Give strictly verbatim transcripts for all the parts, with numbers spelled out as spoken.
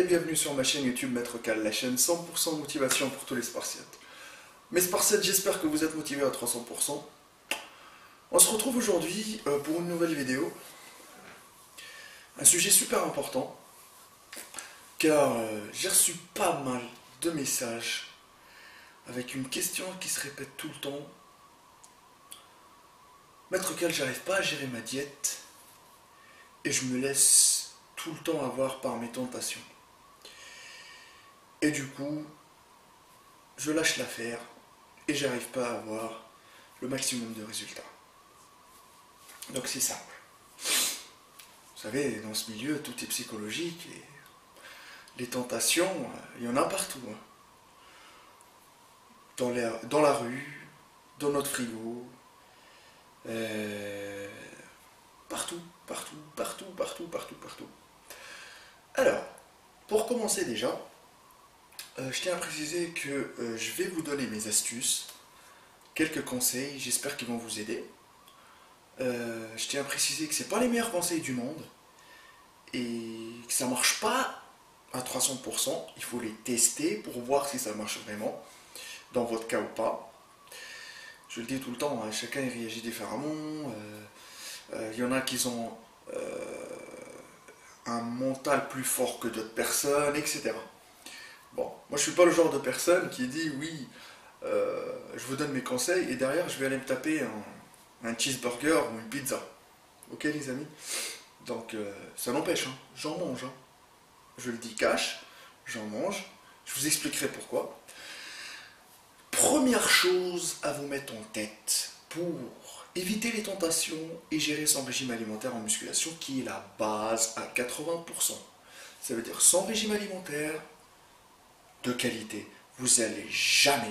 bienvenue sur ma chaîne YouTube Maître Cal, la chaîne cent pour cent motivation pour tous les Spartiates. Mes Spartiates, j'espère que vous êtes motivés à trois cents pour cent. On se retrouve aujourd'hui euh, pour une nouvelle vidéo. Un sujet super important, car euh, j'ai reçu pas mal de messages avec une question qui se répète tout le temps. Maître Cal, j'arrive pas à gérer ma diète et je me laisse tout le temps avoir par mes tentations. Et du coup, je lâche l'affaire et j'arrive pas à avoir le maximum de résultats. Donc c'est simple. Vous savez, dans ce milieu, tout est psychologique et les tentations, il y en a partout. Hein. Dans, les, dans la rue, dans notre frigo, euh, partout, partout, partout, partout, partout, partout. Alors, pour commencer déjà, euh, je tiens à préciser que euh, je vais vous donner mes astuces, quelques conseils, j'espère qu'ils vont vous aider. Euh, je tiens à préciser que ce n'est pas les meilleurs conseils du monde et que ça ne marche pas à trois cents pour cent. Il faut les tester pour voir si ça marche vraiment, dans votre cas ou pas. Je le dis tout le temps, hein, chacun y réagit différemment. Euh, euh, il y en a qui ont euh, un mental plus fort que d'autres personnes, et cetera. Bon, moi je suis pas le genre de personne qui dit oui, euh, je vous donne mes conseils et derrière je vais aller me taper un, un cheeseburger ou une pizza. Ok les amis? Donc euh, ça n'empêche, hein, j'en mange. Hein. Je le dis cash, j'en mange. Je vous expliquerai pourquoi. Première chose à vous mettre en tête pour éviter les tentations et gérer son régime alimentaire en musculation qui est la base à quatre-vingts pour cent. Ça veut dire sans régime alimentaire de qualité, vous n'allez jamais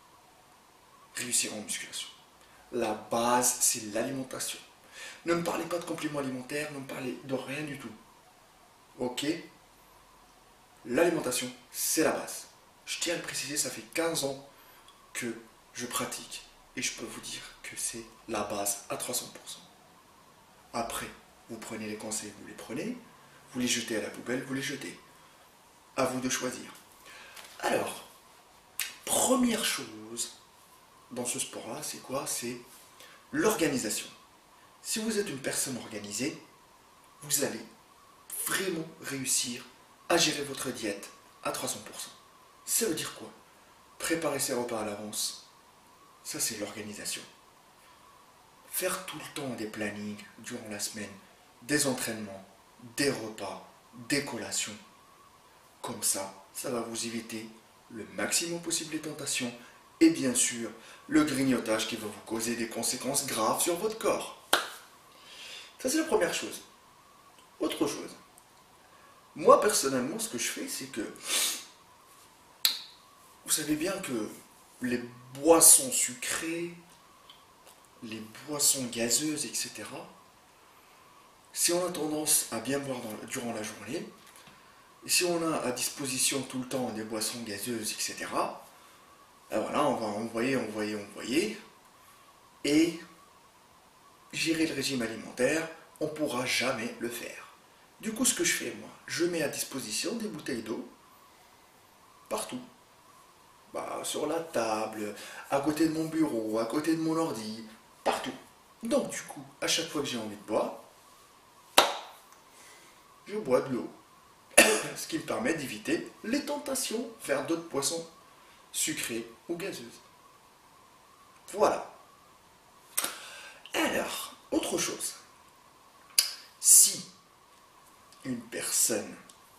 réussir en musculation. La base, c'est l'alimentation. Ne me parlez pas de compléments alimentaires, ne me parlez de rien du tout. Ok? L'alimentation, c'est la base. Je tiens à le préciser, ça fait quinze ans que je pratique. Et je peux vous dire que c'est la base à trois cents pour cent. Après, vous prenez les conseils, vous les prenez. Vous les jetez à la poubelle, vous les jetez. À vous de choisir. Alors, première chose dans ce sport-là, c'est quoi? C'est l'organisation. Si vous êtes une personne organisée, vous allez vraiment réussir à gérer votre diète à trois cents pour cent. Ça veut dire quoi? Préparer ses repas à l'avance. Ça, c'est l'organisation. Faire tout le temps des plannings durant la semaine, des entraînements, des repas, des collations. Comme ça, ça va vous éviter le maximum possible les tentations et bien sûr, le grignotage qui va vous causer des conséquences graves sur votre corps. Ça, c'est la première chose. Autre chose. Moi, personnellement, ce que je fais, c'est que vous savez bien que les boissons sucrées, les boissons gazeuses, et cetera, si on a tendance à bien boire dans, durant la journée, et si on a à disposition tout le temps des boissons gazeuses, et cetera, ben voilà, on va envoyer, envoyer, envoyer, et gérer le régime alimentaire, on ne pourra jamais le faire. Du coup, ce que je fais, moi, je mets à disposition des bouteilles d'eau partout. Bah, sur la table, à côté de mon bureau, à côté de mon ordi, partout. Donc du coup, à chaque fois que j'ai envie de boire, je bois de l'eau. Ce qui me permet d'éviter les tentations vers d'autres boissons sucrées ou gazeuses. Voilà. Alors, autre chose. Si une personne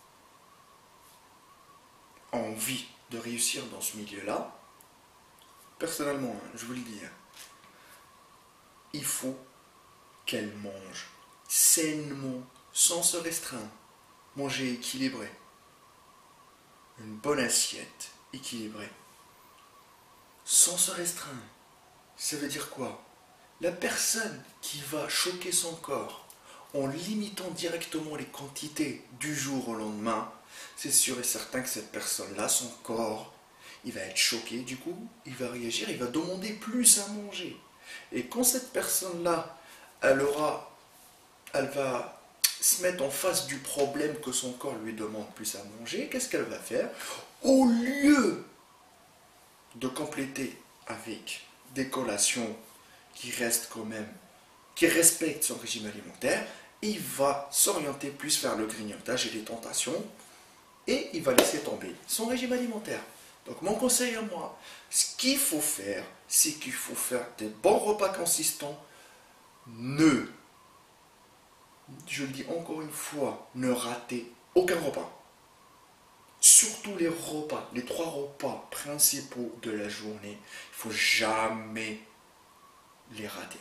a envie de réussir dans ce milieu-là, personnellement, je vous le dis, il faut qu'elle mange sainement, sans se restreindre. Manger équilibré. Une bonne assiette équilibrée. Sans se restreindre. Ça veut dire quoi? La personne qui va choquer son corps en limitant directement les quantités du jour au lendemain, c'est sûr et certain que cette personne-là, son corps, il va être choqué, du coup, il va réagir, il va demander plus à manger. Et quand cette personne-là, elle aura, elle va se mettre en face du problème que son corps lui demande plus à manger, qu'est-ce qu'elle va faire? Au lieu de compléter avec des collations qui restent quand même, qui respectent son régime alimentaire, il va s'orienter plus vers le grignotage et les tentations, et il va laisser tomber son régime alimentaire. Donc mon conseil à moi, ce qu'il faut faire, c'est qu'il faut faire des bons repas consistants. Ne, je le dis encore une fois, ne ratez aucun repas. Surtout les repas, les trois repas principaux de la journée, il ne faut jamais les rater.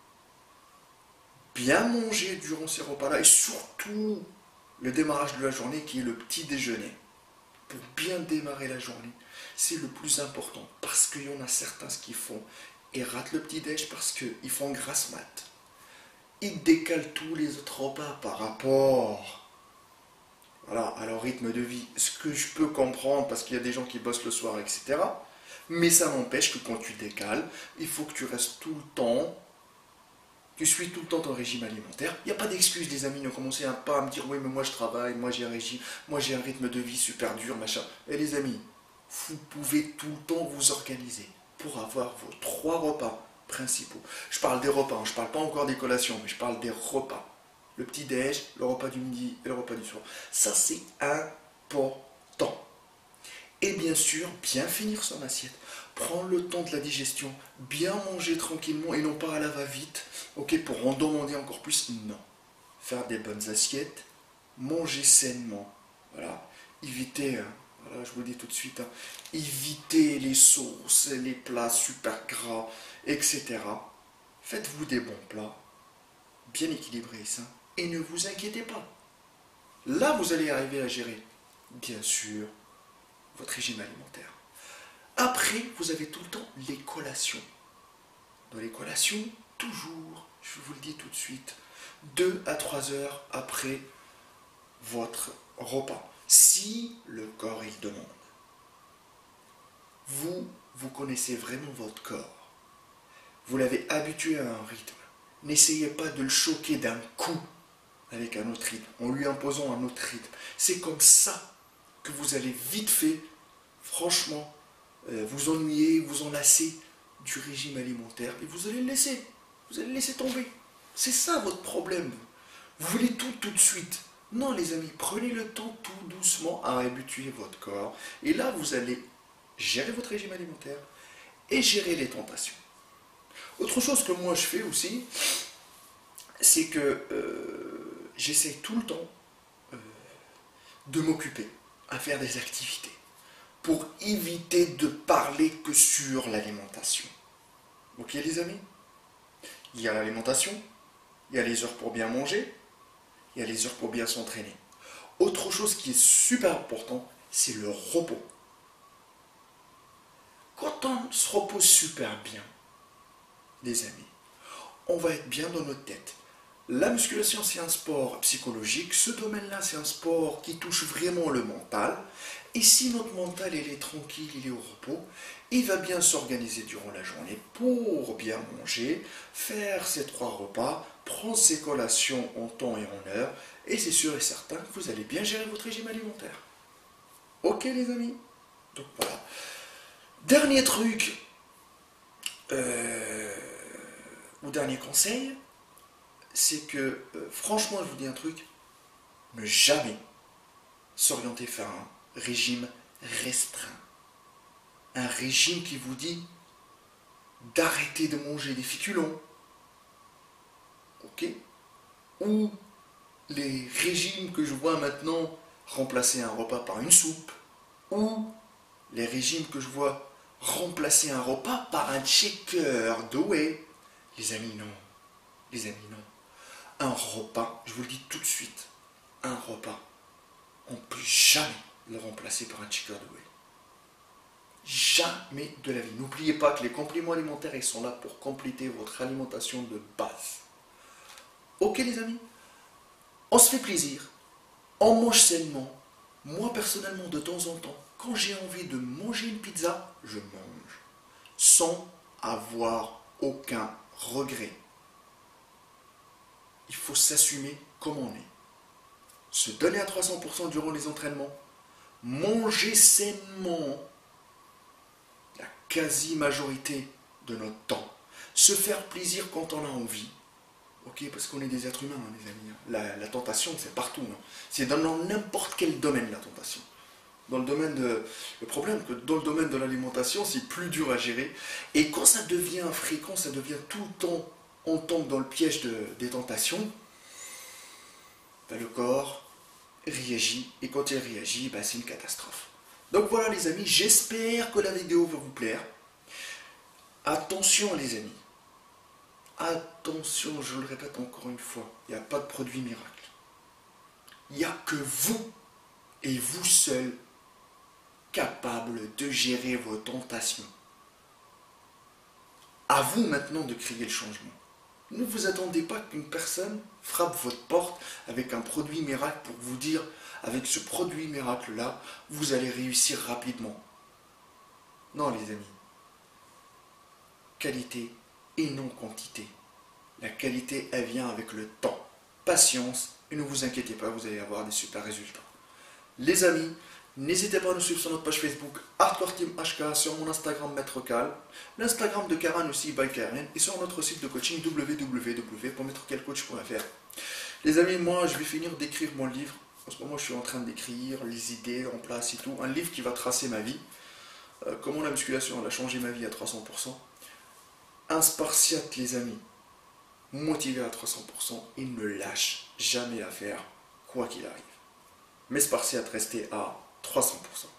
Bien manger durant ces repas-là et surtout le démarrage de la journée qui est le petit déjeuner. Pour bien démarrer la journée, c'est le plus important parce qu'il y en a certains qui font et ratent le petit déj parce qu'ils font grasse mat. Ils décalent tous les autres repas par rapport voilà, à leur rythme de vie. Ce que je peux comprendre parce qu'il y a des gens qui bossent le soir, et cetera. Mais ça n'empêche que quand tu décales, il faut que tu restes tout le temps, tu suis tout le temps ton régime alimentaire. Il n'y a pas d'excuse, les amis, ne commencez pas à me dire oui, mais moi je travaille, moi j'ai un régime, moi j'ai un rythme de vie super dur, machin. Et les amis, vous pouvez tout le temps vous organiser pour avoir vos trois repas principaux. Je parle des repas, je ne parle pas encore des collations, mais je parle des repas. Le petit-déj, le repas du midi et le repas du soir. Ça, c'est important. Et bien sûr, bien finir son assiette. Prendre le temps de la digestion, bien manger tranquillement et non pas à la va-vite, ok, pour en demander encore plus. Non. Faire des bonnes assiettes, manger sainement, voilà. Éviter, hein, voilà, je vous le dis tout de suite, hein, éviter les sauces, les plats super gras, et cetera. Faites-vous des bons plats, bien équilibrés, sains, et ne vous inquiétez pas. Là, vous allez arriver à gérer, bien sûr, votre régime alimentaire. Après, vous avez tout le temps les collations. Dans les collations, toujours, je vous le dis tout de suite, deux à trois heures après votre repas. Si le corps il demande. Vous, vous connaissez vraiment votre corps. Vous l'avez habitué à un rythme. N'essayez pas de le choquer d'un coup avec un autre rythme, en lui imposant un autre rythme. C'est comme ça que vous allez vite fait, franchement, euh, vous ennuyer, vous enlacer du régime alimentaire et vous allez le laisser. Vous allez le laisser tomber. C'est ça votre problème. Vous voulez tout tout de suite. Non les amis, prenez le temps tout doucement à habituer votre corps. Et là, vous allez gérer votre régime alimentaire et gérer les tentations. Autre chose que moi je fais aussi, c'est que euh, j'essaie tout le temps euh, de m'occuper à faire des activités pour éviter de parler que sur l'alimentation. Ok les amis? Il y a l'alimentation, il y a les heures pour bien manger, il y a les heures pour bien s'entraîner. Autre chose qui est super important, c'est le repos. Quand on se repose super bien, les amis, on va être bien dans notre tête. La musculation, c'est un sport psychologique. Ce domaine-là, c'est un sport qui touche vraiment le mental. Et si notre mental, il est tranquille, il est au repos, il va bien s'organiser durant la journée pour bien manger, faire ses trois repas, prendre ses collations en temps et en heure. Et c'est sûr et certain que vous allez bien gérer votre régime alimentaire. Ok les amis? Donc voilà. Dernier truc, euh, ou dernier conseil, c'est que, euh, franchement, je vous dis un truc, ne jamais s'orienter vers un régime restreint. Un régime qui vous dit d'arrêter de manger des féculents, ok? Ou les régimes que je vois maintenant, remplacer un repas par une soupe, ou les régimes que je vois remplacer un repas par un shaker de whey. Les amis, non. Les amis, non. Un repas, je vous le dis tout de suite, un repas, on ne peut jamais le remplacer par un shaker de whey. Jamais de la vie. N'oubliez pas que les compléments alimentaires, ils sont là pour compléter votre alimentation de base. Ok les amis? On se fait plaisir, on mange sainement. Moi personnellement, de temps en temps, quand j'ai envie de manger une pizza, je mange. Sans avoir aucun regret. Il faut s'assumer comme on est. se donner à trois cents pour cent durant les entraînements, manger sainement la quasi-majorité de notre temps, se faire plaisir quand on a envie. Ok, parce qu'on est des êtres humains, hein, les amis. La, la tentation, c'est partout. Hein. C'est dans n'importe quel domaine, la tentation. Dans le domaine de... Le problème, que dans le domaine de l'alimentation, c'est plus dur à gérer. Et quand ça devient fréquent, ça devient tout le temps, on tombe dans le piège de, des tentations, ben, le corps réagit. Et quand il réagit, ben, c'est une catastrophe. Donc voilà, les amis, j'espère que la vidéo va vous plaire. Attention, les amis. Attention, je le répète encore une fois, il n'y a pas de produit miracle. Il n'y a que vous et vous seul capable de gérer vos tentations. À vous maintenant de créer le changement. Ne vous attendez pas qu'une personne frappe votre porte avec un produit miracle pour vous dire, avec ce produit miracle-là, vous allez réussir rapidement. Non, les amis. Qualité et non quantité. La qualité, elle vient avec le temps. Patience, et ne vous inquiétez pas, vous allez avoir des super résultats. Les amis, n'hésitez pas à nous suivre sur notre page Facebook Hardcore Team H K, sur mon Instagram Maître Cal, l'Instagram de Karan aussi, by Karen, et sur notre site de coaching w w w point maître cal coach point f r. Les amis, moi, je vais finir d'écrire mon livre. En ce moment, je suis en train d'écrire les idées en place et tout. Un livre qui va tracer ma vie. Euh, comment la musculation elle a changé ma vie à trois cents pour cent. Un Spartiate, les amis. Motivé à trois cents pour cent, il ne lâche jamais à faire, quoi qu'il arrive. Mais Spartiate restait à trois cents pour cent.